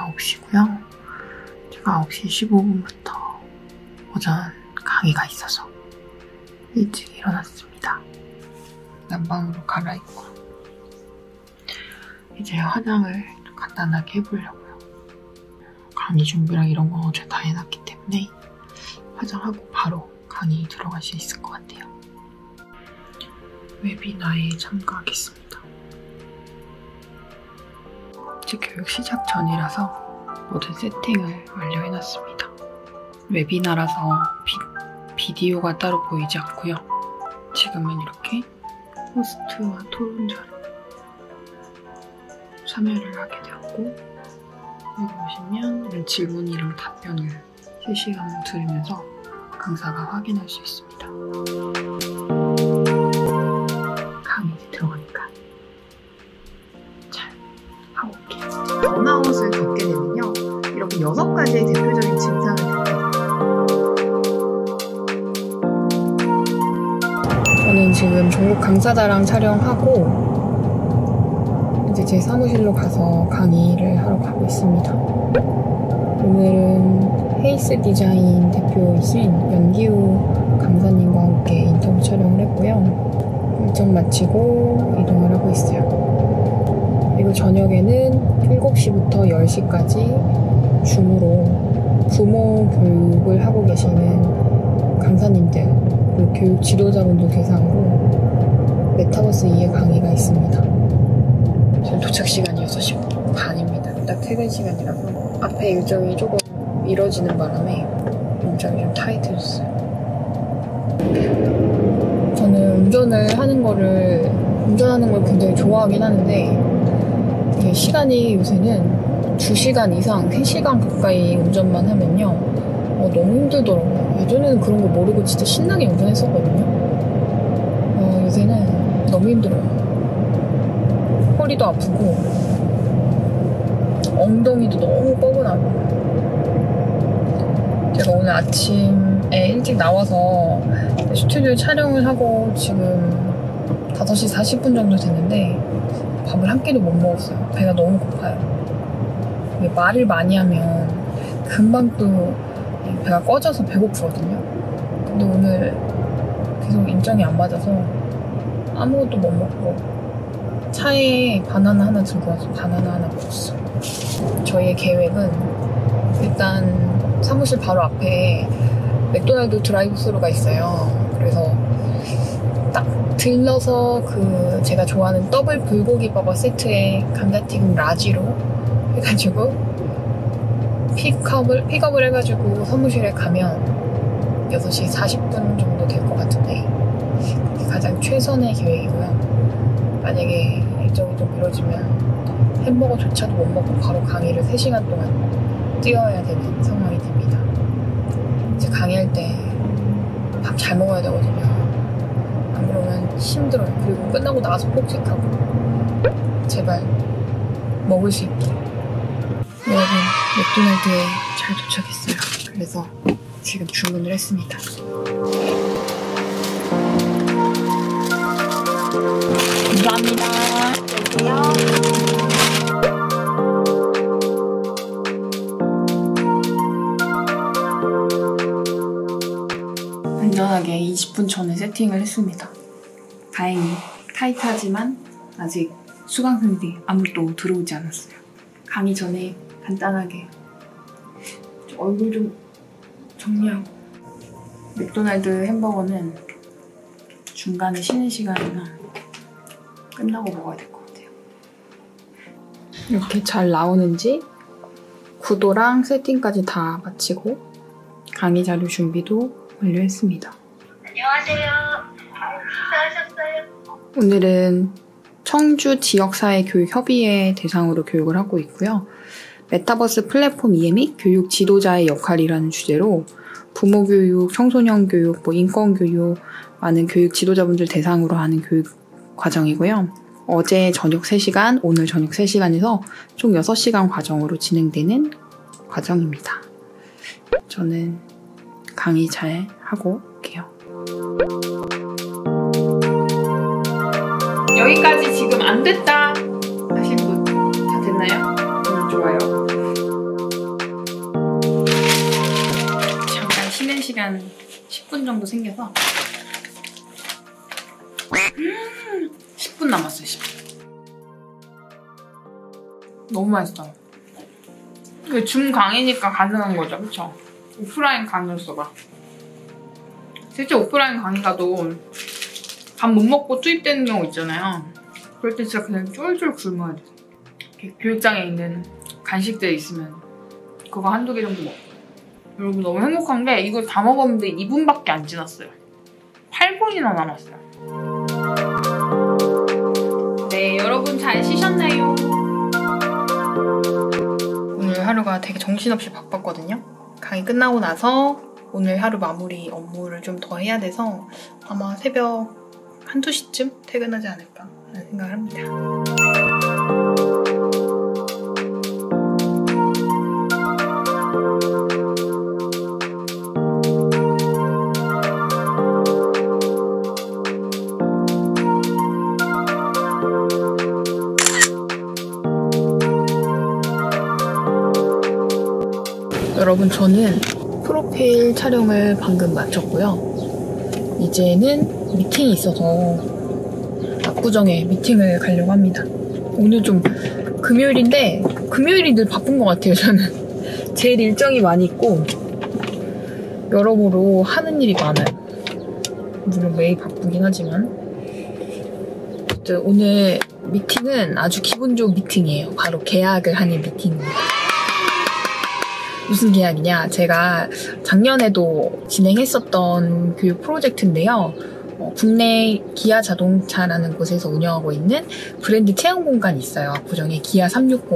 9시고요. 제가 9시 15분부터 오전 강의가 있어서 일찍 일어났습니다. 난방으로 갈아입고 이제 화장을 간단하게 해보려고요. 강의 준비랑 이런 거 어제 다 해놨기 때문에 화장하고 바로 강의 들어갈 수 있을 것 같아요. 웨비나에 참가하겠습니다. 제 교육 시작 전이라서 모든 세팅을 완료해놨습니다. 웨비나라서 비디오가 따로 보이지 않고요. 지금은 이렇게 호스트와 토론자로 참여를 하게 되었고, 여기 보시면 이런 질문이랑 답변을 실시간으로 들으면서 강사가 확인할 수 있습니다. 강의 들어가니까 잘 하고 올게요. 번아웃을 겪게 되면요, 이렇게 6가지의 대표적인 증상을 겪게 돼요. 저는 지금 전국 강사자랑 촬영하고 이제 제 사무실로 가서 강의를 하러 가고 있습니다. 오늘은 헤이스 디자인 대표이신 연기우 강사님과 함께 인터뷰 촬영을 했고요. 일정 마치고 이동을 하고 있어요. 그리고 저녁에는 7시부터 10시까지 줌으로 부모 교육을 하고 계시는 강사님들 그리고 교육 지도자분들 대상으로 메타버스 2의 강의가 있습니다. 지금 도착 시간이 6시 반입니다. 딱 퇴근 시간이라서 앞에 일정이 조금 미뤄지는 바람에 일정이 좀 타이트해졌어요. 저는 운전하는 걸 굉장히 좋아하긴 하는데 이게 시간이 요새는 2시간 이상, 3시간 가까이 운전만 하면요 너무 힘들더라고요. 예전에는 그런 거 모르고 진짜 신나게 운전했었거든요. 요새는 너무 힘들어요. 허리도 아프고 엉덩이도 너무 뻐근하고. 제가 오늘 아침에 일찍 나와서 스튜디오 촬영을 하고 지금 5시 40분 정도 됐는데 밥을 한 끼도 못 먹었어요. 배가 너무 고파요. 말을 많이 하면 금방 또 배가 꺼져서 배고프거든요. 근데 오늘 계속 일정이 안 맞아서 아무것도 못 먹고 차에 바나나 하나 들고 와서 바나나 하나 먹었어요. 저희의 계획은 일단 사무실 바로 앞에 맥도날드 드라이브스루가 있어요. 그래서 딱 들러서 제가 좋아하는 더블 불고기 버거 세트에 감자튀김 라지로 해가지고 픽업을 해가지고 사무실에 가면 6시 40분 정도 될 것 같은데 그게 가장 최선의 계획이고요. 만약에 일정이 좀 미뤄지면 햄버거조차도 못 먹고 바로 강의를 3시간 동안 뛰어야 되는 상황이 됩니다. 이제 강의할 때 밥 잘 먹어야 되거든요. 안 그러면 힘들어요. 그리고 끝나고 나서 폭식하고. 제발 먹을 수 있게. 여러분, 맥도날드에 잘 도착했어요. 그래서 지금 주문을 했습니다. 감사합니다. 안전하게 20분 전에 세팅을 했습니다. 다행히 타이트하지만 아직 수강생들이 아무도 들어오지 않았어요. 강의 전에 간단하게 얼굴 좀 정리하고. 맥도날드 햄버거는 중간에 쉬는 시간이나 끝나고 먹어야 될 것 같아요. 이렇게 잘 나오는지 구도랑 세팅까지 다 마치고 강의 자료 준비도 완료했습니다. 안녕하세요. 식사하셨어요? 오늘은 청주 지역사회교육협의회 대상으로 교육을 하고 있고요. 메타버스 플랫폼 이해 및 교육 지도자의 역할이라는 주제로 부모교육, 청소년교육, 인권교육, 많은 교육 지도자분들 대상으로 하는 교육 과정이고요. 어제 저녁 3시간, 오늘 저녁 3시간에서 총 6시간 과정으로 진행되는 과정입니다. 저는 강의 잘 하고 올게요. 여기까지 지금 안 됐다 하신 분 다 됐나요? 좋아요. 1시간 10분 정도 생겨서 10분 남았어요. 10분. 너무 맛있어요. 이게 줌 강의니까 가능한 거죠, 그쵸? 오프라인 강의였어봐. 실제 오프라인 강의 가도 밥 못 먹고 투입되는 경우 있잖아요. 그럴 때 진짜 그냥 쫄쫄 굶어야 돼. 교육장에 있는 간식들 있으면 그거 한두 개 정도 먹고. 여러분 너무 행복한 게 이걸 다 먹었는데 2분밖에 안 지났어요. 8분이나 남았어요. 네, 여러분 잘 쉬셨나요? 오늘 하루가 되게 정신없이 바빴거든요. 강의 끝나고 나서 오늘 하루 마무리 업무를 좀 더 해야 돼서 아마 새벽 1, 2시쯤 퇴근하지 않을까 하는 생각을 합니다. 여러분 저는 프로필 촬영을 방금 마쳤고요. 이제는 미팅이 있어서 압구정에 미팅을 가려고 합니다. 오늘 좀 금요일인데 금요일이 늘 바쁜 것 같아요. 저는 제일 일정이 많이 있고 여러모로 하는 일이 많아요. 물론 매일 바쁘긴 하지만 오늘 미팅은 아주 기분 좋은 미팅이에요. 바로 계약을 하는 미팅입니다. 무슨 계약이냐? 제가 작년에도 진행했었던 교육 프로젝트인데요. 국내 기아 자동차라는 곳에서 운영하고 있는 브랜드 체험 공간이 있어요. 압구정에 기아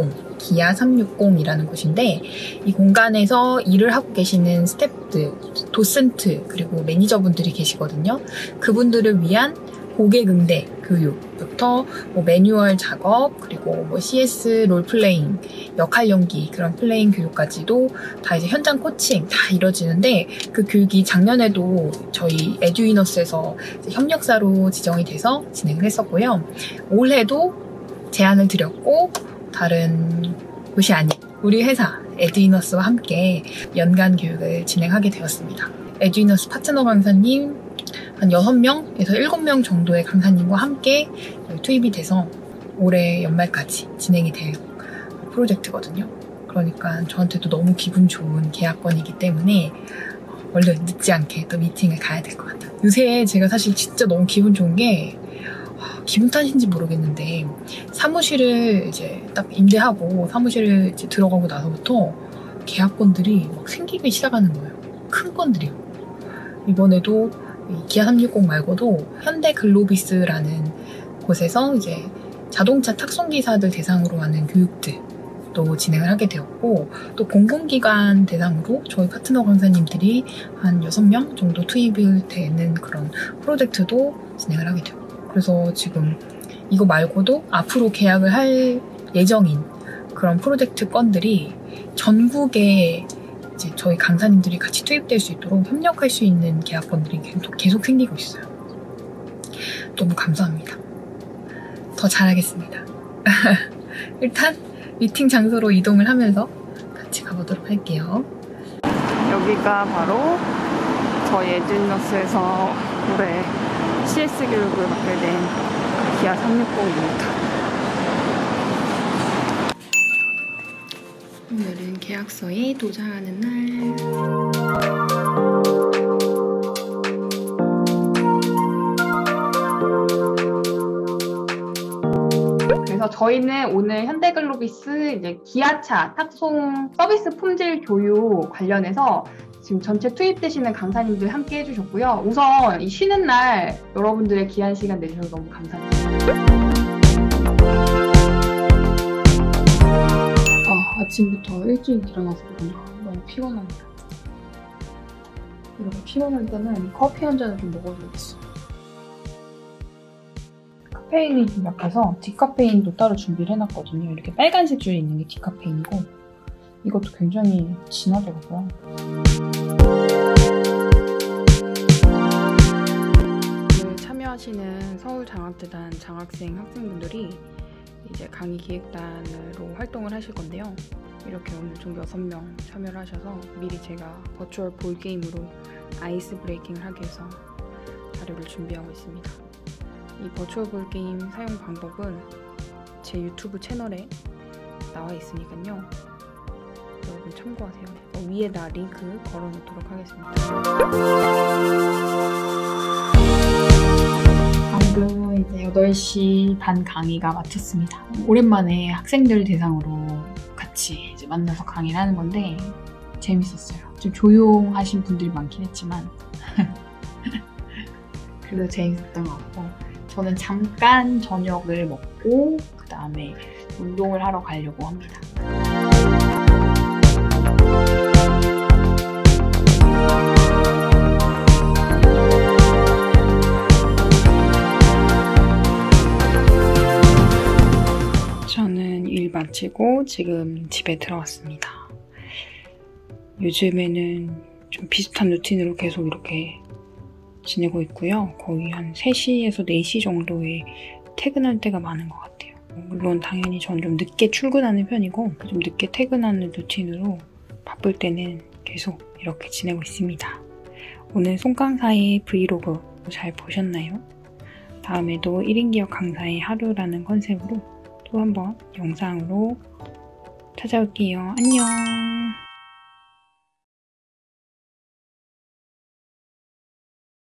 360이라는 곳인데 이 공간에서 일을 하고 계시는 스태프들, 도슨트 그리고 매니저분들이 계시거든요. 그분들을 위한 고객 응대 교육부터 매뉴얼 작업 그리고 CS 롤플레잉, 역할 연기 그런 플레잉 교육까지도 다 이제 현장 코칭 다 이뤄지는데 그 교육이 작년에도 저희 에듀이너스에서 협력사로 지정이 돼서 진행을 했었고요. 올해도 제안을 드렸고 다른 곳이 아닌 우리 회사 에듀이너스와 함께 연간 교육을 진행하게 되었습니다. 에듀이너스 파트너 강사님 한 6명에서 7명 정도의 강사님과 함께 투입이 돼서 올해 연말까지 진행이 될 프로젝트거든요. 그러니까 저한테도 너무 기분 좋은 계약건이기 때문에 얼른 늦지 않게 또 미팅을 가야 될 것 같아요. 요새 제가 사실 진짜 너무 기분 좋은 게 기분 탓인지 모르겠는데 사무실을 이제 딱 임대하고 사무실을 이제 들어가고 나서부터 계약건들이 막 생기기 시작하는 거예요. 큰 건들이요. 이번에도 기아 360 말고도 현대 글로비스라는 곳에서 이제 자동차 탁송기사들 대상으로 하는 교육들도 진행을 하게 되었고 또 공공기관 대상으로 저희 파트너 강사님들이 한 6명 정도 투입이 되는 그런 프로젝트도 진행을 하게 되었고 그래서 지금 이거 말고도 앞으로 계약을 할 예정인 그런 프로젝트 건들이 전국에 이제 저희 강사님들이 같이 투입될 수 있도록 협력할 수 있는 계약건들이 계속 생기고 있어요. 너무 감사합니다. 더 잘하겠습니다. 일단 미팅 장소로 이동을 하면서 같이 가보도록 할게요. 여기가 바로 저희 에듀이너스에서 올해 CS 교육을 맡게 된 기아 360입니다. 오늘은 계약서에 도장하는 날. 그래서 저희는 오늘 현대글로비스 이제 기아차 탁송 서비스 품질 교육 관련해서 지금 전체 투입되시는 강사님들 함께 해주셨고요. 우선 이 쉬는 날 여러분들의 귀한 시간 내주셔서 너무 감사합니다. 아침부터 일찍 일어나서 너무 피곤합니다. 이렇게 피곤할 때는 커피 한 잔을 좀 먹어줘야겠어요. 카페인이 좀 약해서 디카페인도 따로 준비를 해놨거든요. 이렇게 빨간색 줄이 있는 게 디카페인이고 이것도 굉장히 진하더라고요. 오늘 참여하시는 서울장학재단 장학생 학생분들이 이제 강의 기획단으로 활동을 하실 건데요. 이렇게 오늘 총 6명 참여를 하셔서 미리 제가 버추얼 볼게임으로 아이스 브레이킹을 하기 위해서 자료를 준비하고 있습니다. 이 버추얼 볼게임 사용 방법은 제 유튜브 채널에 나와 있으니까요. 여러분 참고하세요. 위에다 링크 걸어놓도록 하겠습니다. 방금 이제 8시 반 강의가 마쳤습니다. 오랜만에 학생들 대상으로 같이 이제 만나서 강의를 하는 건데 재밌었어요. 좀 조용하신 분들이 많긴 했지만 그래도 재밌었던 것 같고, 저는 잠깐 저녁을 먹고 그 다음에 운동을 하러 가려고 합니다. 저는 일 마치고 지금 집에 들어왔습니다. 요즘에는 좀 비슷한 루틴으로 계속 이렇게 지내고 있고요. 거의 한 3시에서 4시 정도에 퇴근할 때가 많은 것 같아요. 물론 당연히 전 좀 늦게 출근하는 편이고 좀 늦게 퇴근하는 루틴으로 바쁠 때는 계속 이렇게 지내고 있습니다. 오늘 송강사의 브이로그 잘 보셨나요? 다음에도 1인 기업 강사의 하루라는 컨셉으로 또 한번 영상으로 찾아올게요. 안녕!